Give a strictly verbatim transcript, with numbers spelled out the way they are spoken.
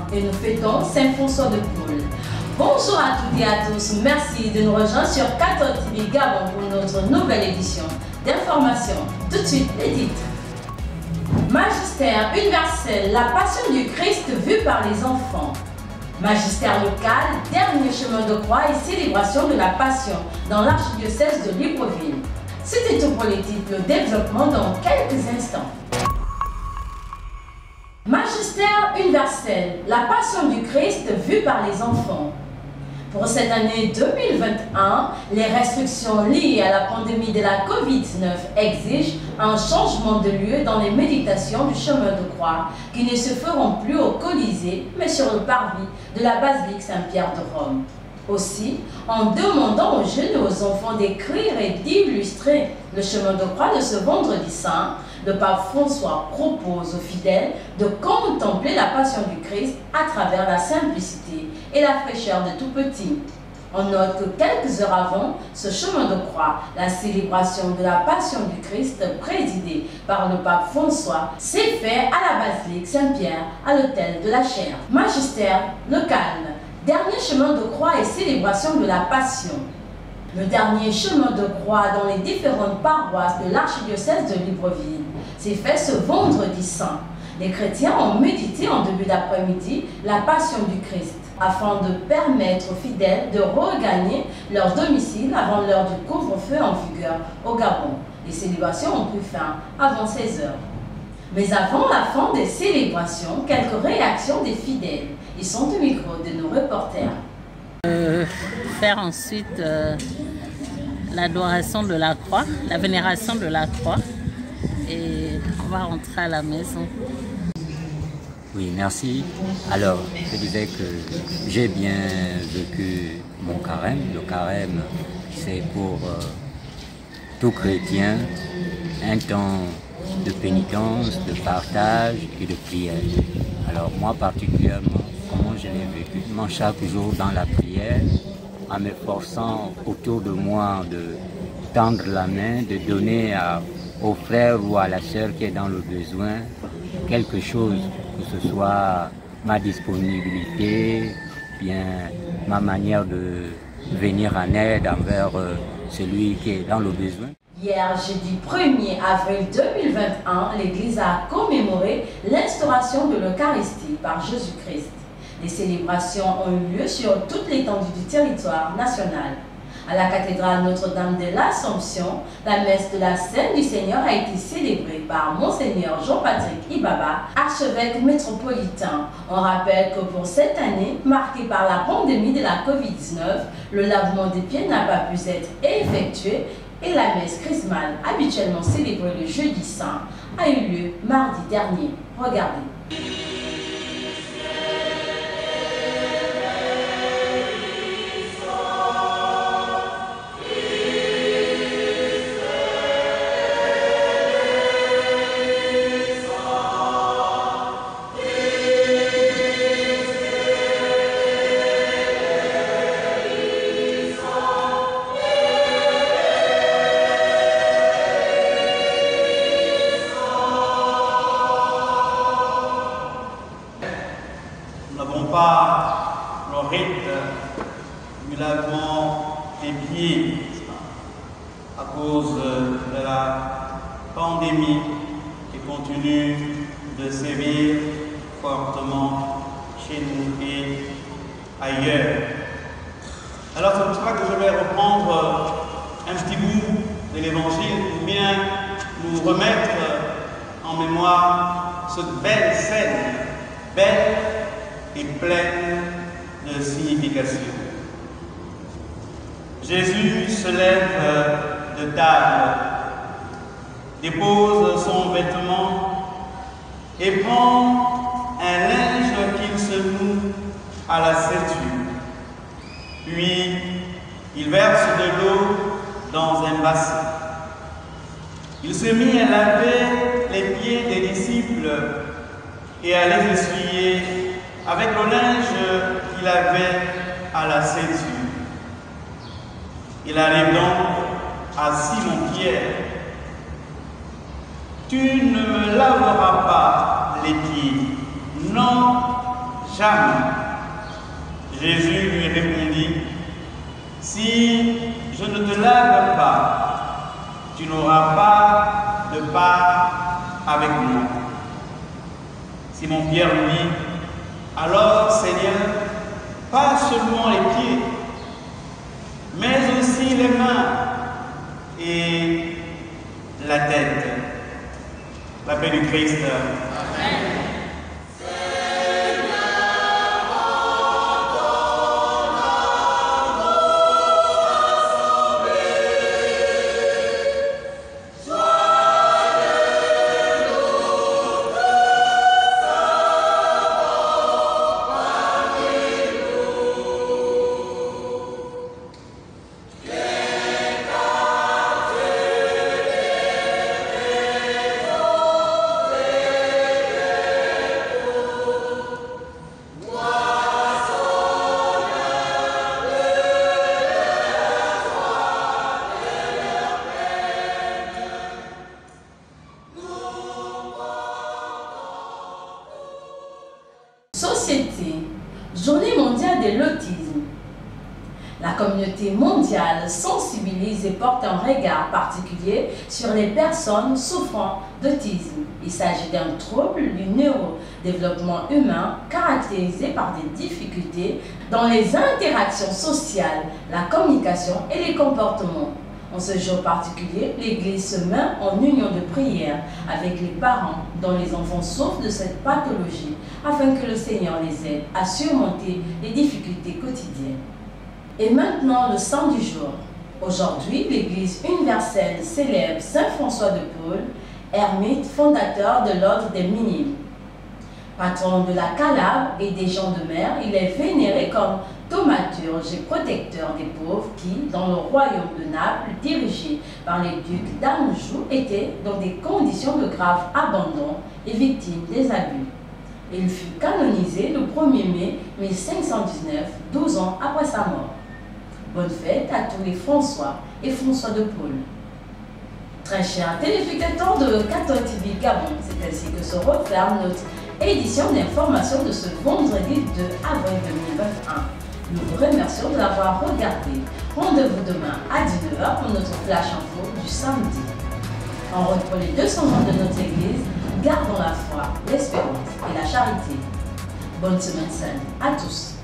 et nous fêtons Saint François de Paul. Bonjour à toutes et à tous, merci de nous rejoindre sur quatorze T V Gabon pour notre nouvelle édition d'information. Tout de suite, les titres. Magistère universel, la passion du Christ vue par les enfants. Magistère local, dernier chemin de croix et célébration de la passion dans l'archidiocèse de Libreville. C'était tout pour les titres, le développement dans quelques instants. Magistère universel, la passion du Christ vue par les enfants. Pour cette année deux mille vingt et un, les restrictions liées à la pandémie de la Covid dix-neuf exigent un changement de lieu dans les méditations du chemin de croix qui ne se feront plus au Colisée mais sur le parvis de la basilique Saint-Pierre de Rome. Aussi, en demandant aux jeunes et aux enfants d'écrire et d'illustrer le chemin de croix de ce vendredi saint, le pape François propose aux fidèles de contempler la passion du Christ à travers la simplicité et la fraîcheur de tout petit. On note que quelques heures avant ce chemin de croix, la célébration de la passion du Christ présidée par le pape François s'est faite à la basilique Saint-Pierre à l'hôtel de la Chaire. Magistère, le calme, dernier chemin de croix et célébration de la passion. Le dernier chemin de croix dans les différentes paroisses de l'archidiocèse de Libreville s'est fait ce vendredi saint. Les chrétiens ont médité en début d'après-midi la passion du Christ afin de permettre aux fidèles de regagner leur domicile avant l'heure du couvre-feu en vigueur au Gabon. Les célébrations ont pris fin avant seize heures. Mais avant la fin des célébrations, quelques réactions des fidèles. Ils sont au micro de nos reporters. Euh, faire ensuite euh, l'adoration de la croix, la vénération de la croix, et on va rentrer à la maison. Oui, merci. Alors, je disais que j'ai bien vécu mon carême. Le carême, c'est pour euh, tout chrétien un temps de pénitence, de partage et de prière. Alors moi particulièrement, comment je l'ai vécu? Moi, chaque jour dans la prière, en m'efforçant autour de moi de tendre la main, de donner à, au frère ou à la sœur qui est dans le besoin quelque chose, que ce soit ma disponibilité, bien ma manière de venir en aide envers euh, celui qui est dans le besoin. Hier, jeudi premier avril deux mille vingt et un, l'Église a commémoré l'instauration de l'Eucharistie par Jésus-Christ. Les célébrations ont eu lieu sur toute l'étendue du territoire national. À la cathédrale Notre-Dame de l'Assomption, la messe de la Scène du Seigneur a été célébrée par Monseigneur Jean-Patrick Ibaba, archevêque métropolitain. On rappelle que pour cette année, marquée par la pandémie de la Covid dix-neuf, le lavement des pieds n'a pas pu être effectué et la messe chrismale, habituellement célébrée le jeudi saint, a eu lieu mardi dernier. Regardez. Pas le rite du lavement des pieds à cause de la pandémie qui continue de sévir fortement chez nous et ailleurs. Alors c'est pour cela que je vais reprendre un petit bout de l'évangile pour bien nous remettre en mémoire cette belle scène, belle et pleine de signification. Jésus se lève de table, dépose son vêtement et prend un linge qu'il se noue à la ceinture. Puis, il verse de l'eau dans un bassin. Il se mit à laver les pieds des disciples et à les essuyer avec le linge qu'il avait à la ceinture. Il arrive donc à Simon-Pierre. Tu ne me laveras pas les pieds. Non, Jamais. Jésus lui répondit, si je ne te lave pas, tu n'auras pas de part avec moi. Simon-Pierre lui dit, alors Seigneur, pas seulement les pieds, mais aussi les mains et la tête. La paix du Christ. Amen. Société, Journée mondiale de l'autisme. La communauté mondiale sensibilise et porte un regard particulier sur les personnes souffrant d'autisme. Il s'agit d'un trouble du neurodéveloppement humain caractérisé par des difficultés dans les interactions sociales, la communication et les comportements. En ce jour particulier, l'Église se met en union de prière avec les parents dont les enfants souffrent de cette pathologie afin que le Seigneur les aide à surmonter les difficultés quotidiennes. Et maintenant, le saint du jour. Aujourd'hui, l'Église universelle célèbre Saint François de Paule, ermite fondateur de l'ordre des Minimes. Patron de la Calabre et des gens de mer, il est vénéré comme thaumaturge et protecteur des pauvres qui, dans le royaume de Naples, dirigé par les ducs d'Anjou, étaient dans des conditions de grave abandon et victimes des abus. Il fut canonisé le premier mai mille cinq cent dix-neuf, douze ans après sa mort. Bonne fête à tous les François et François de Paule. Très chers téléspectateurs de Catholique T V Gabon, c'est ainsi que se referme notre édition d'information de ce vendredi deux avril deux mille vingt et un. Nous vous remercions de l'avoir regardé. Rendez-vous demain à dix-neuf heures pour notre flash info du samedi. En route pour les deux cents ans de notre Église, gardons la foi, l'espérance et la charité. Bonne semaine saine à tous.